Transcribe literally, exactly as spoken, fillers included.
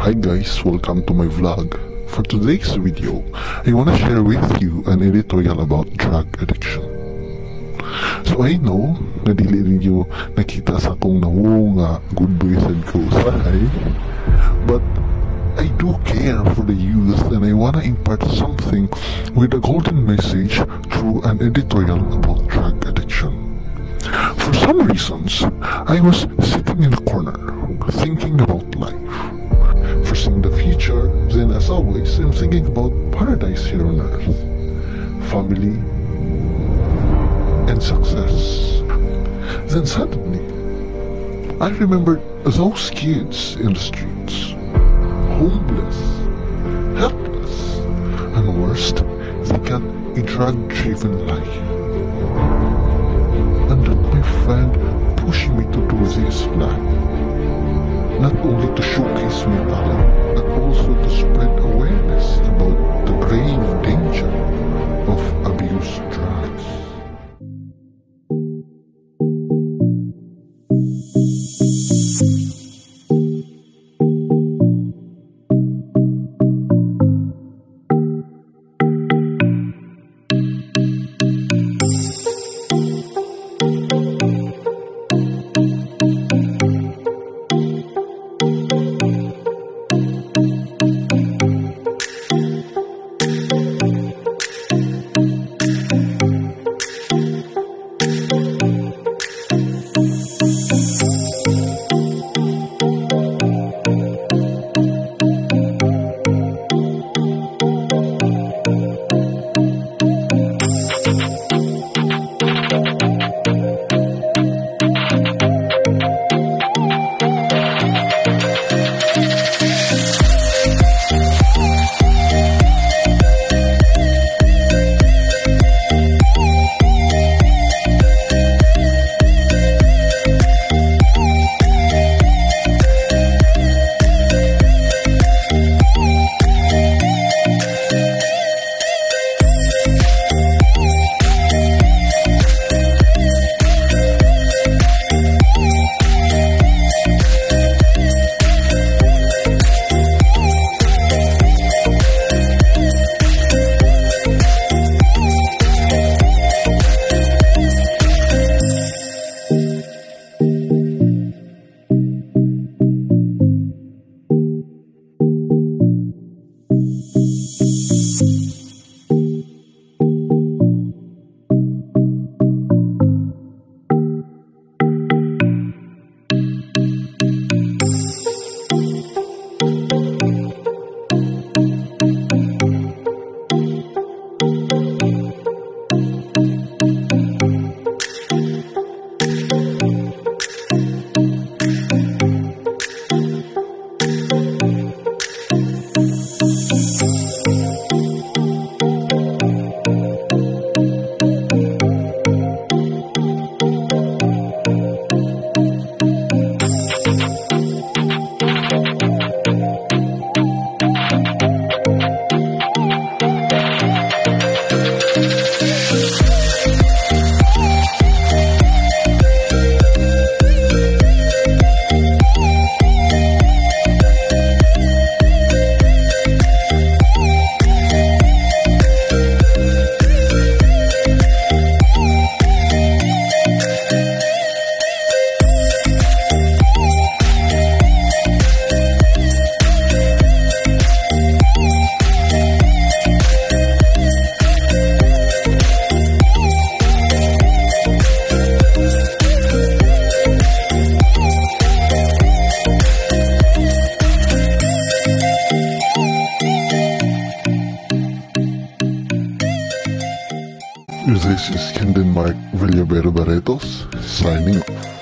Hi guys, welcome to my vlog. For today's video, I wanna share with you an editorial about drug addiction. So I know, na dili ninyo nakita sa akong nawo nga good boys and ko usahay, but I do care for the youth and I wanna impart something with a golden message through an editorial about drug addiction. For some reasons, I was sitting in a corner, thinking about life, foreseeing the future. Then as always, I'm thinking about paradise here on earth, family, and success. Then suddenly, I remembered those kids in the streets, homeless, helpless, and worst, they got a drug-driven life. And that my friend pushed me to do this plan, not only to showcase my talent, but also to spread awareness about the grave danger of abuse drugs. This is Kindenmark Villabero Barretos, signing off.